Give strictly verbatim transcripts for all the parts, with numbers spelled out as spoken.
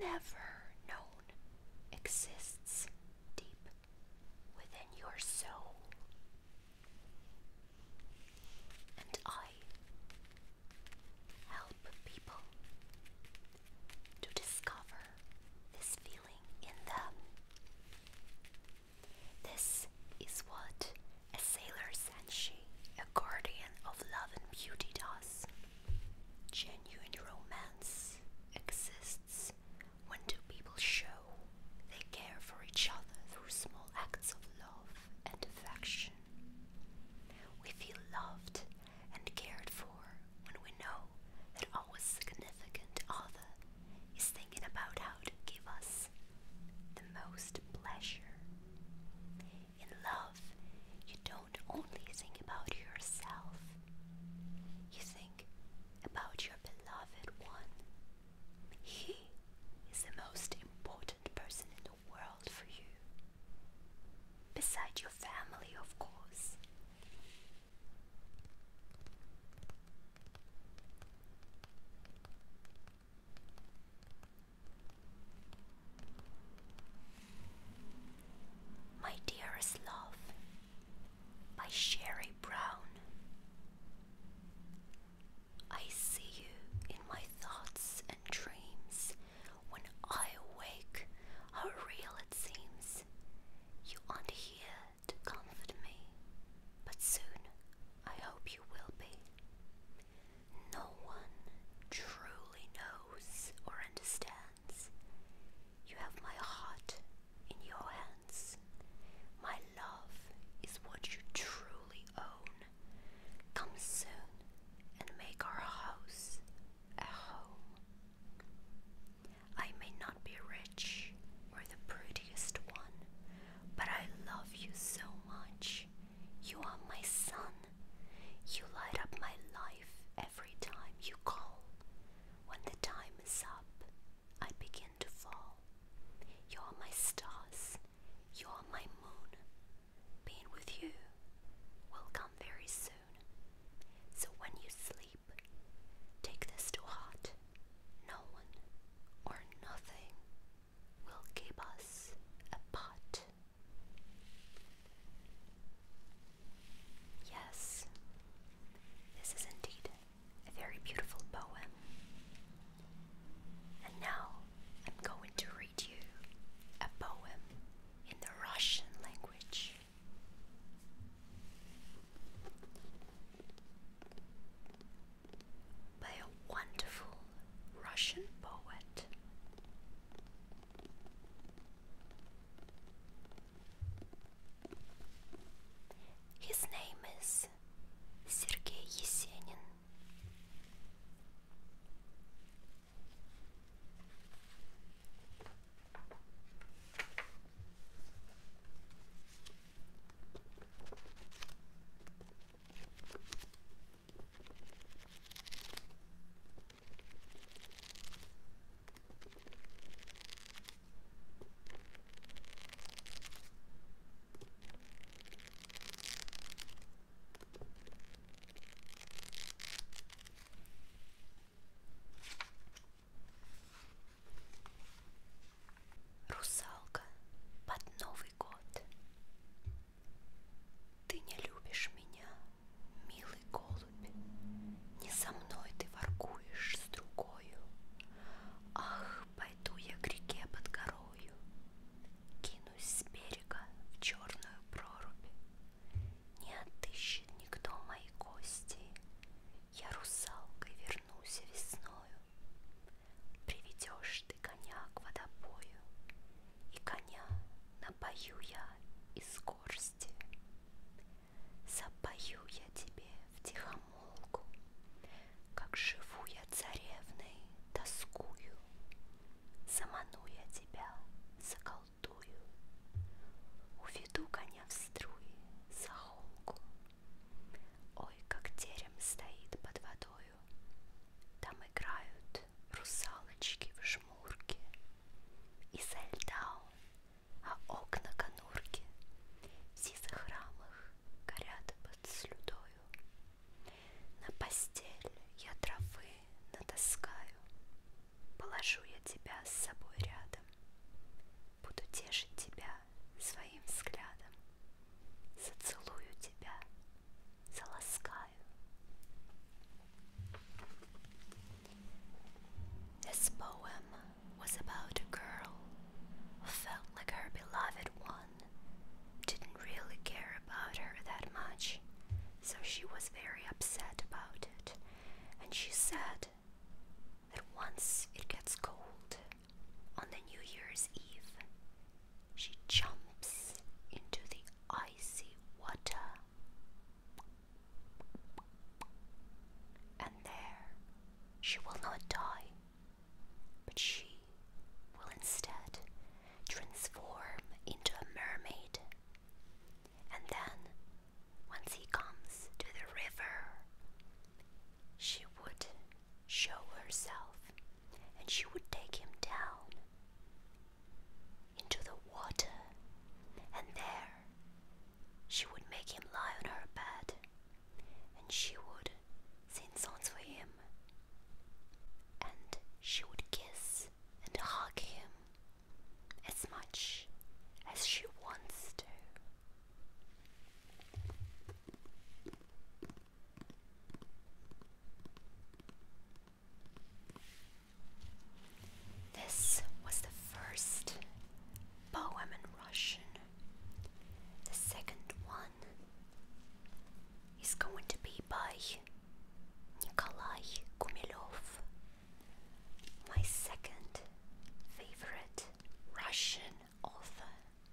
never known exists deep within your soul. And I help people to discover this feeling in them. This is what a sailor senshi, a guardian of love and beauty, does. Genuine romance exists when two but she will instead transform into a mermaid. And then, once he comes to the river, she would show herself and she would take him down into the water, and there she would make him lie on her bed, and she would sing songs for him, and she would kiss and hug him as much as she wants to. This was the first poem in Russian. The second one is going to be by Nikolai Gumilev, my second favorite Russian author.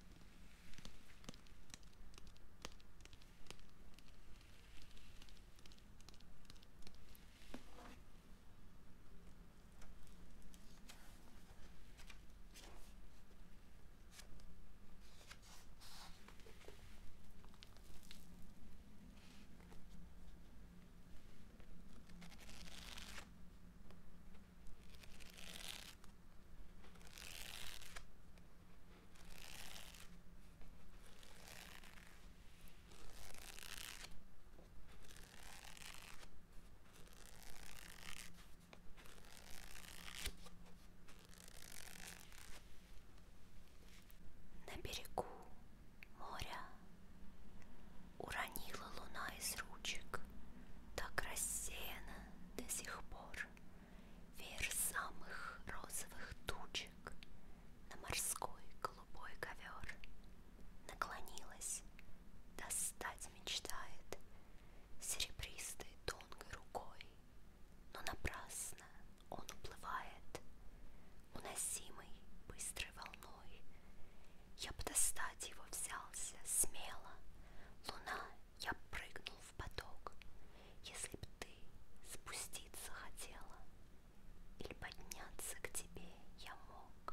На берегу моря уронила луна из ручек, так рассеяна до сих пор, веер самых розовых тучек на морской голубой ковер. Наклонилась, достать мечтает серебристой тонкой рукой, но напрасно он уплывает, уносимый быстрой волной. Я б достать его взялся смело, луна, я прыгнул в поток, если б ты спуститься хотела или подняться к тебе я мог.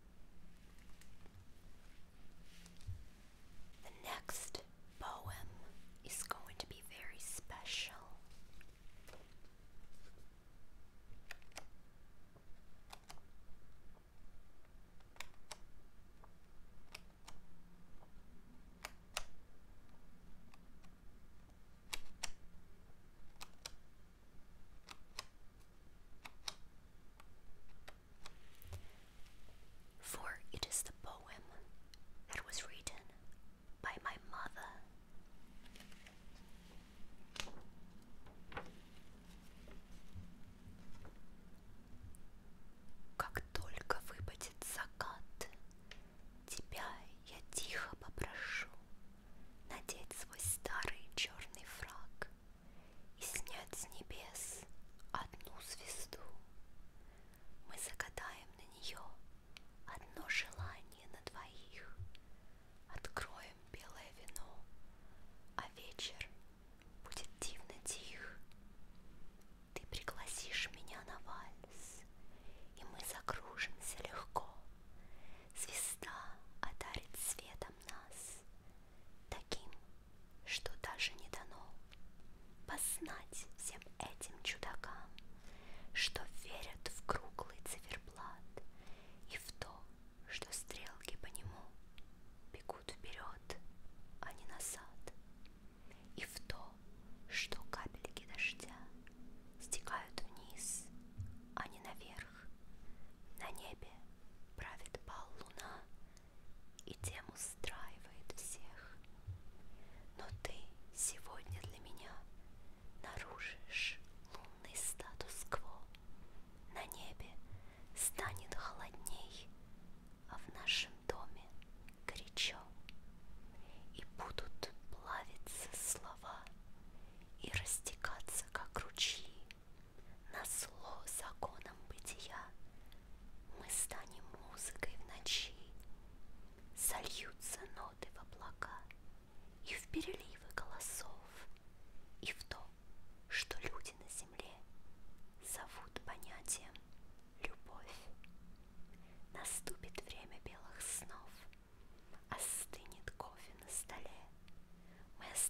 The next poem is going to be very special. For it is the poem that was written by my mother. Как только выпадет закат, тебя я тихо попрошу надеть свой старый черный фрак и снять с небес одну звезду. Мы загадаем на нее одно желание на двоих, откроем белое вино, а вечер будет дивно тих. Ты пригласишь меня на вальс, и мы закружимся легко. Звезда одарит светом нас, таким, что даже не дано познать всем этим чудакам, что верят в круглый циферблат и в то, что стрелки по нему бегут вперед, а не назад, и в то, что капельки дождя стекают вниз, а не наверх. На небе правит бал луна и тем устраивает всех. Но ты сегодня для меня нарушишь лунный статус-кво. На небе станет холодней, а в нашем доме горячо. И будут плавиться слова и растекаться, как ручьи. Назло законам бытия мы станем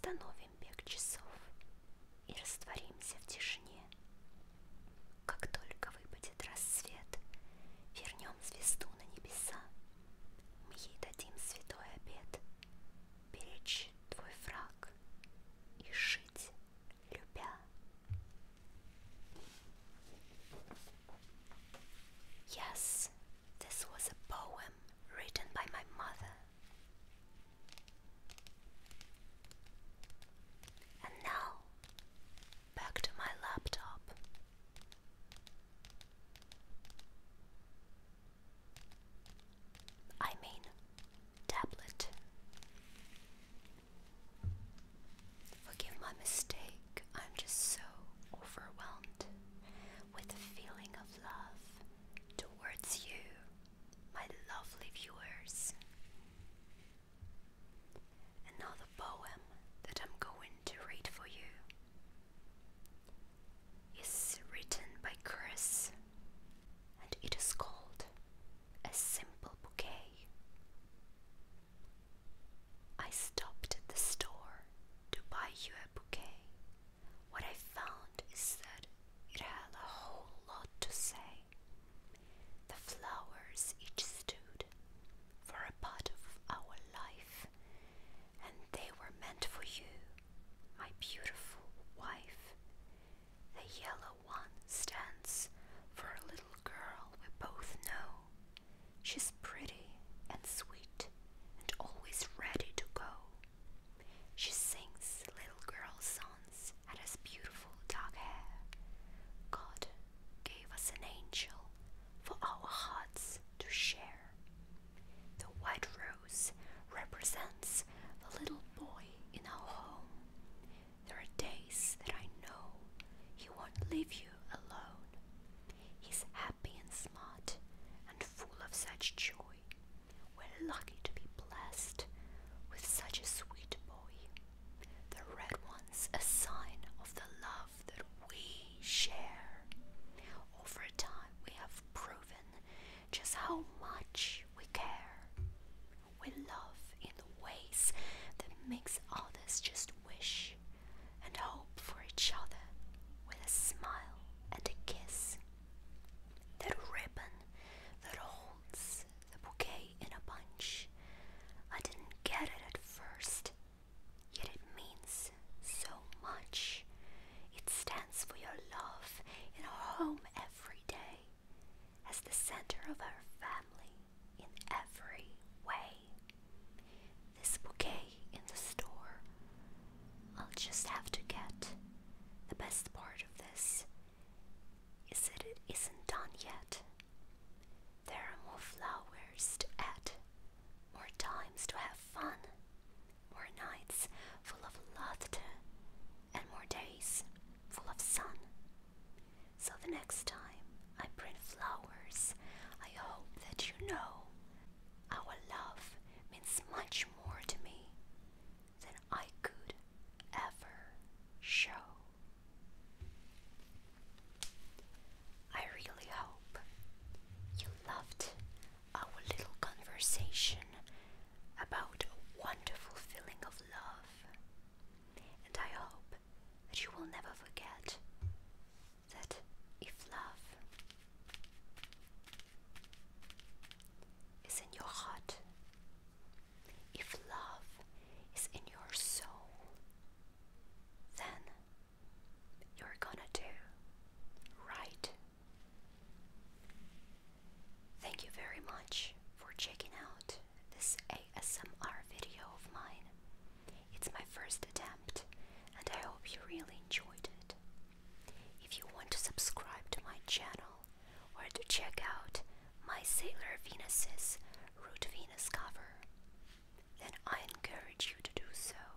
остановим бег часов и растворимся в тишине. Как только выпадет рассвет, вернем звезду на небеса. Мы ей дадим святой обет беречь твой фраг и жить, любя. Yes, this was a poem written by my mother. And now, back to my laptop. I mean, tablet. Forgive my mistake, I'm just so overwhelmed with the feeling of love towards you, my lovely viewers. And now the poem that I'm going to read for you is written by Chris, and it is called A Simple Bouquet. I stopped at the store to buy you a bouquet. What I found is that it had a whole lot to say. The flowers each stood for a part of our life, and they were meant for you, my beautiful wife. The yellow one stands for a little girl we both know. She's pretty and sweet and always ready to go. She sings little girl songs and has beautiful dark hair. God gave us an angel for our hearts to share. The white rose represents the little boy in our home. There are days that I know he won't leave you alone. He's happy and smart and full of such joy. We're lucky to be blessed with such a sweet boy. The red one's a sign of the love that we share. Over time we have proven just how much we care. We love in ways that makes others just wish and hope for each other with a smile and a kiss. That ribbon that holds the bouquet in a bunch, I didn't get it at first, yet it means so much. It stands for your love in our home every day, as the center of our family in every way. This bouquet in the store, I'll just have to get. The best part of this is that it isn't done yet. There are more flowers to add, more times to have fun, more nights full of laughter, and more days full of sun. So the next time I print flowers, I hope that you know our love means much more to me than I could ever show. I really hope you loved our little conversation about a wonderful feeling of love, and I hope that you will never forget that if love is in your heart, if love is in your soul, then you're gonna do right. Thank you very much for checking out this A S M R video of mine. It's my first attempt, and I hope you really enjoyed it. If you want to subscribe to my channel or to check out my Sailor Venus's Root Venus cover, then I encourage you to do so.